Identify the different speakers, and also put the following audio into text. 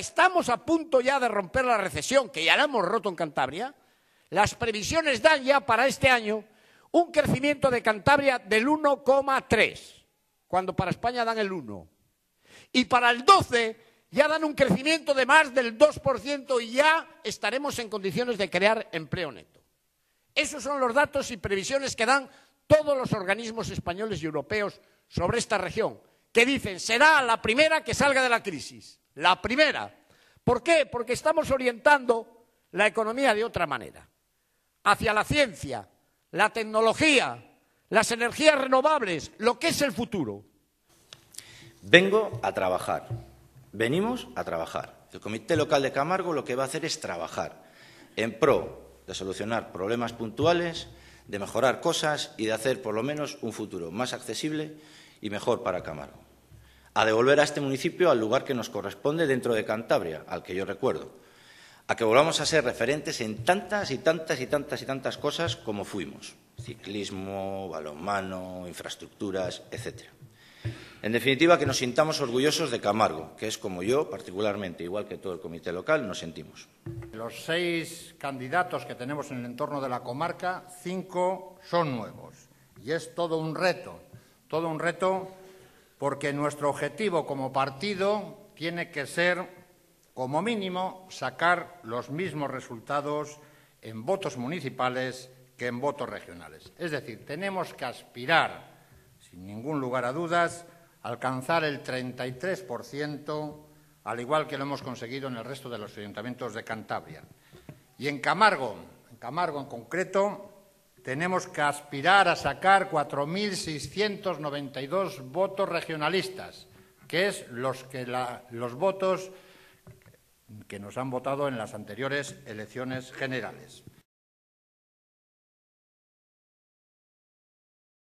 Speaker 1: estamos a punto ya de romper la recesión, que ya la hemos roto en Cantabria, las previsiones dan ya para este año un crecimiento de Cantabria del 1,3, cuando para España dan el 1. Y para el 12 ya dan un crecimiento de más del 2% y ya estaremos en condiciones de crear empleo neto. Esos son los datos y previsiones que dan todos los organismos españoles y europeos sobre esta región, que dicen será la primera que salga de la crisis. La primera. ¿Por qué? Porque estamos orientando la economía de otra manera, hacia la ciencia, la tecnología, las energías renovables, lo que es el futuro.
Speaker 2: Vengo a trabajar. Venimos a trabajar. El Comité Local de Camargo lo que va a hacer es trabajar en pro de solucionar problemas puntuales, de mejorar cosas y de hacer por lo menos un futuro más accesible y mejor para Camargo. A devolver a este municipio al lugar que nos corresponde dentro de Cantabria, al que yo recuerdo. A que volvamos a ser referentes en tantas y tantas y tantas y tantas cosas como fuimos. Ciclismo, balonmano, infraestructuras, etcétera. En definitiva, que nos sintamos orgullosos de Camargo, que es como yo, particularmente, igual que todo el comité local, nos sentimos.
Speaker 3: Los 6 candidatos que tenemos en el entorno de la comarca, 5 son nuevos. Y es todo un reto porque nuestro objetivo como partido tiene que ser, como mínimo, sacar los mismos resultados en votos municipales que en votos regionales. Es decir, tenemos que aspirar, sin ningún lugar a dudas, a alcanzar el 33%, al igual que lo hemos conseguido en el resto de los ayuntamientos de Cantabria. Y en Camargo en concreto, tenemos que aspirar a sacar 4.692 votos regionalistas, que es los votos que nos han votado en las anteriores elecciones generales.